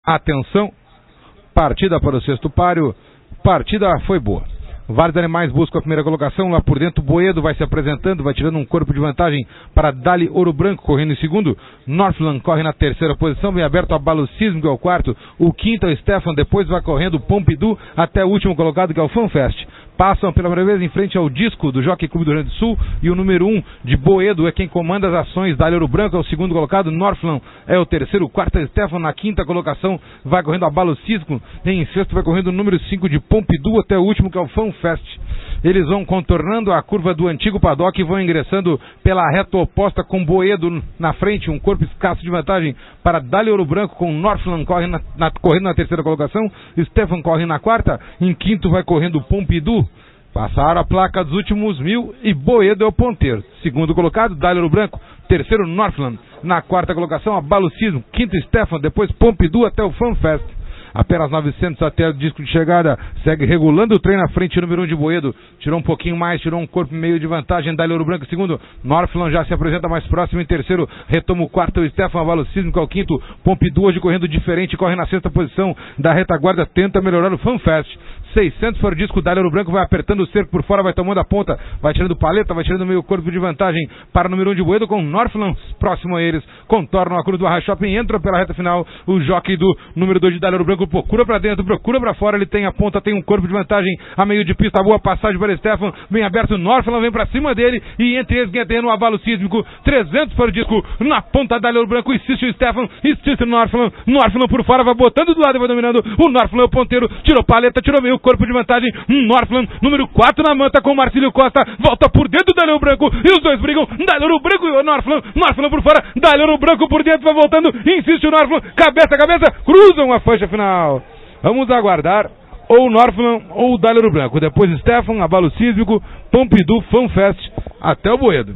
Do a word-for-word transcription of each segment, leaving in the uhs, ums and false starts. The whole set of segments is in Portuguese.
Atenção, partida para o sexto páreo, partida foi boa. Vários animais buscam a primeira colocação. Lá por dentro, Boedo vai se apresentando, vai tirando um corpo de vantagem para Dali Ouro Branco, correndo em segundo. Northland corre na terceira posição, bem aberto a Balo Sísmico, que é o quarto. O quinto é o Stefan, depois vai correndo o Pompidou até o último colocado, que é o FanFest. Passam pela primeira vez em frente ao disco do Jockey Clube do Rio Grande do Sul. E o número um de Boedo é quem comanda as ações. Dali Ouro Branco é o segundo colocado. Northland é o terceiro. O quarto é Stefan. Na quinta colocação vai correndo a Balo Sísmico. Em sexto vai correndo o número cinco de Pompidou até o último, que é o FanFest. Eles vão contornando a curva do antigo paddock e vão ingressando pela reta oposta, com Boedo na frente, um corpo escasso de vantagem para Dali Ouro Branco, com Northland corre na, na, correndo na terceira colocação. Stefan corre na quarta. Em quinto vai correndo Pompidou. Passaram a placa dos últimos mil e Boedo é o ponteiro. Segundo colocado, Dali Ouro Branco. Terceiro, Northland. Na quarta colocação, a Balo Sísmico. Quinto, Stefan. Depois Pompidou até o FanFest. Apenas novecentos até o disco de chegada. Segue regulando o trem na frente, número um de Boedo. Tirou um pouquinho mais, tirou um corpo meio de vantagem. Dali Ouro Branco, segundo. Northland já se apresenta mais próximo em terceiro. Retoma o quarto, o Stefan. Balo Sísmico é o quinto. Pompidou hoje correndo diferente, corre na sexta posição da retaguarda. Tenta melhorar o FanFest. seiscentos para o disco. Dali Ouro Branco vai apertando o cerco por fora, vai tomando a ponta, vai tirando paleta, vai tirando meio corpo de vantagem para o número um de Boedo, com Northland próximo a eles. Contornam a curva do Arra Shopping, entra pela reta final. O jockey do número dois de Dali Ouro Branco procura para dentro, procura para fora. Ele tem a ponta, tem um corpo de vantagem a meio de pista. Boa passagem para Stefan, bem aberto. Northland vem para cima dele e entre eles ganha terreno o Balo Sísmico. trezentos para o disco na ponta. Dali Ouro Branco, insiste o Stefan, insiste o Northland. Northland por fora, vai botando do lado e vai dominando. O Northland é o ponteiro, tirou paleta, tirou meio corpo de vantagem. Northland, número quatro na manta com Marcílio Costa, volta por dentro do Dali Ouro Branco e os dois brigam. Dali Ouro Branco e o Northland. Northland por fora, Dali Ouro Branco por dentro, vai voltando, insiste o Northland, cabeça a cabeça, cruzam a faixa final. Vamos aguardar ou o Northland ou o Dali Ouro Branco. Depois Stefan, a Balo Sísmico, Pompidou, FanFest, até o Boedo.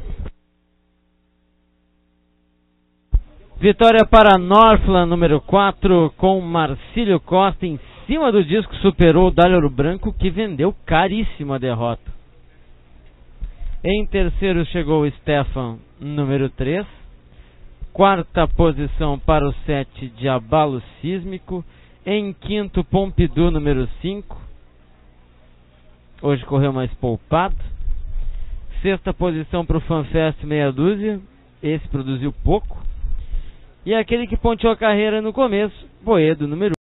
Vitória para Northland, número quatro, com Marcílio Costa em cima do disco, superou o Dali Ouro Branco, que vendeu caríssimo a derrota. Em terceiro chegou o Stefan, número três. Quarta posição para o sete de Balo Sísmico. Em quinto, Pompidou, número cinco. Hoje correu mais poupado. Sexta posição para o FanFest, meia dúzia. Esse produziu pouco. E aquele que ponteou a carreira no começo, Boedo, número